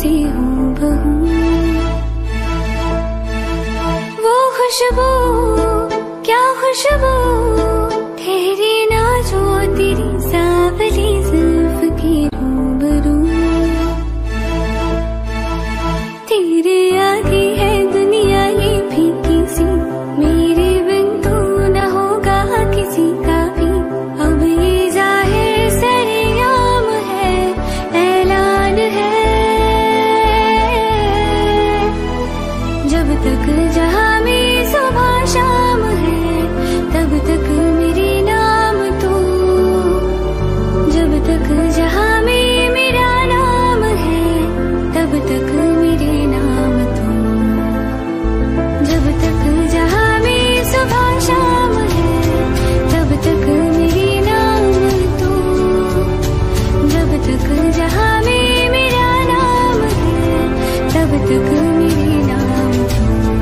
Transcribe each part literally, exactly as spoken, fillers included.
सी हूँ बहू। वो खुशबू क्या खुशबू ठहरी ना जो तेरी सांवली जुल्फ की रूबरू। तेरे आगे है दुनिया ये फीकी सी, मेरे बिन तू न होगा किसी का भी। अब ये जाहिर सरेआम है, ऐलान है, जब तक जहां में सुबह शाम है तब तक मेरे नाम तू। जब तक जहां में मेरा नाम है तब तक मेरे नाम तू। जब तक जहां में सुबह शाम है तब तक मेरे नाम तू। जब तक जहां में मेरा नाम है तब तक मेरे नाम तू।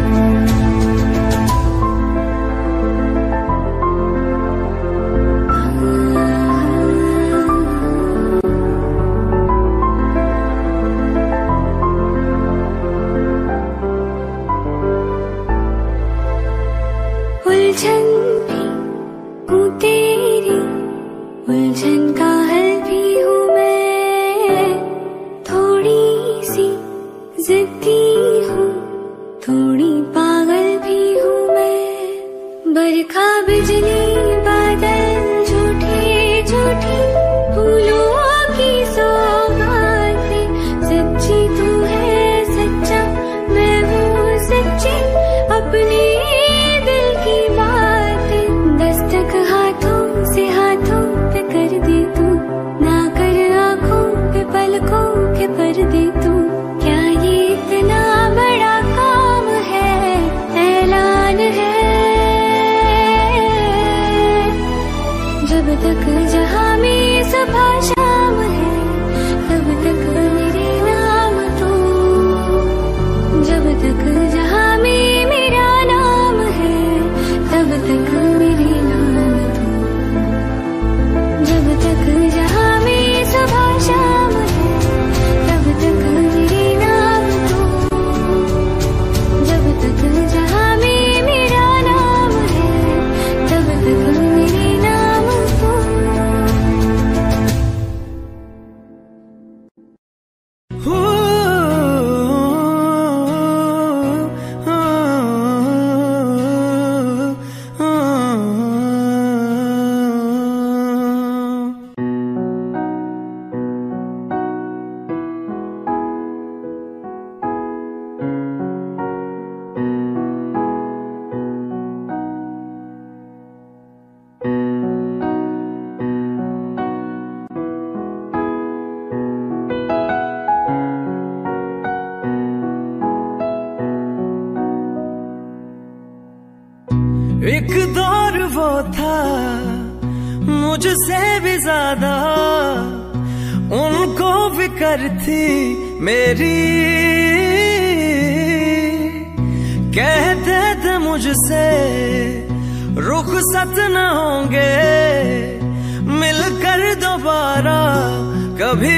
उलझन भी हूँ तेरी, उलझन का हल भी हूँ मैं। थोड़ी सी जिद्दी हूँ, थोड़ी पागल भी हूँ मैं। बरखा बिजली बादल झूठी झूठी फूलों की सौगातें। सच्ची तू है सच्चा, मैं हूँ सच्ची, अपने दिल की बातें। दस्तक हाथों से हाथों पे कर दे तू, ना कर आँखों पे पलकों के पर्दे तू। क्या ये इतना बड़ा काम है, ऐलान है, जब तक जहां में सुबह शाम है तब तक मेरे नाम तू। जब तक जहां में मेरा नाम है तब तक मेरे नाम तू। जब तक जहां में सुबह शाम है तब तक मेरे नाम तू। जब तक जहां में मेरा नाम है तब तक मेरे नाम तू। एक दौर वो था मुझसे भी ज्यादा, उनको फिक्र थी मेरी। कहते थे मुझसे रुखसत न होंगे मिलकर दोबारा कभी।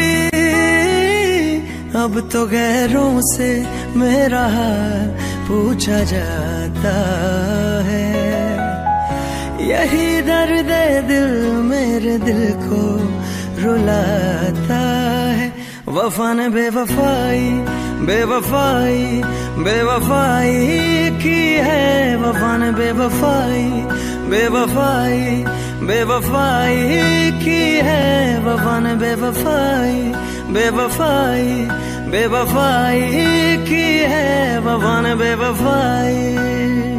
अब तो गैरों से मेरा हाल पूछा जाता है। यही दर्द दिल मेरे दिल को रुलाता है। वफा ने बेवफाई बेवफाई बेवफाई की है। वफा ने बेवफाई बेवफाई बेवफाई की है। वफा ने बेवफाई बेवफाई बेवफाई की है। वफा ने बेवफाई।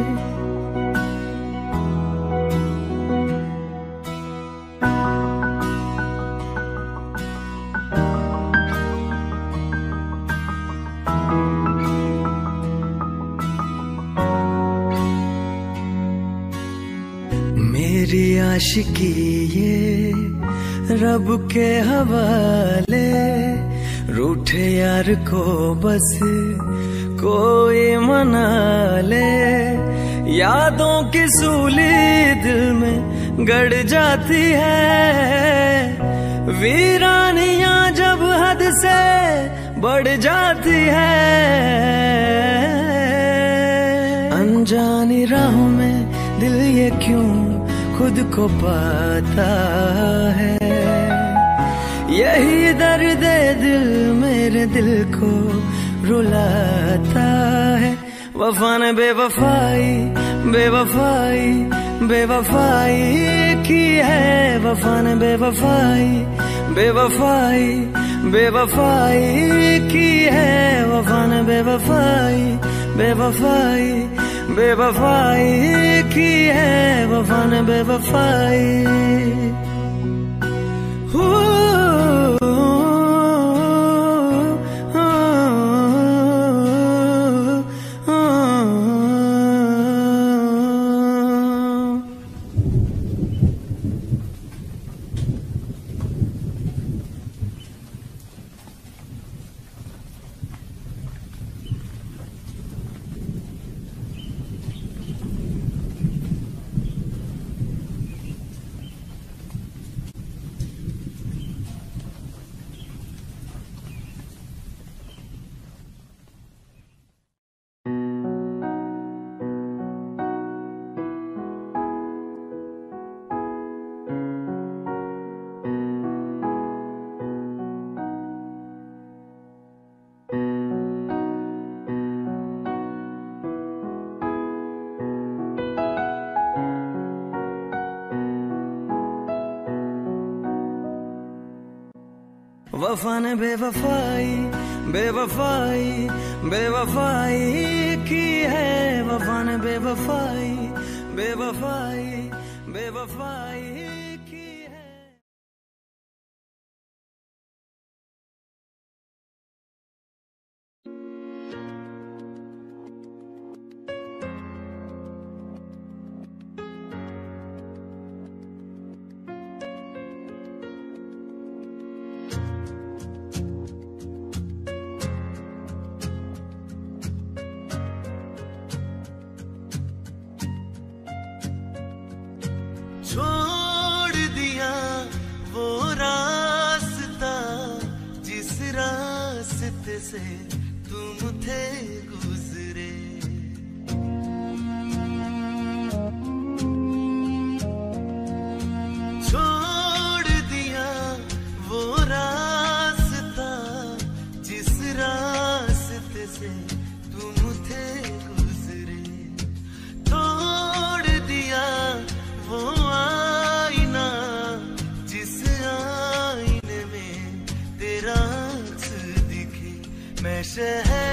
मेरी आशिकी ये रब के हवाले। रूठे यार को बस कोई मना ले। यादों की सूली दिल में गड़ जाती है। वीरानियां जब हद से बढ़ जाती है। अनजानी राहों में दिल ये क्यों खुद को पाता है, यही दर्द दिल मेरे दिल को रुलाता है। वफा ने बेवफाई बेवफाई बेवफाई की है, वफा ने बेवफाई बेवफाई बेवफाई की है, वफा ने बेवफाई बेवफाई बेवफाई की है, वफा ने बेवफाई। वफा ने बेवफाई बेवफाई बेवफाई की है, वफा ने बेवफाई बेवफाई बेवफाई की है। छोड़ दिया वो रास्ता जिस रास्ते से तुम थे गुजरे, छोड़ दिया वो रास्ता जिस रास्ते से तुम थे गुजरे, तोड़ दिया वो आईना जिस आईने में तेरा अक्स दिखे। मैं शहर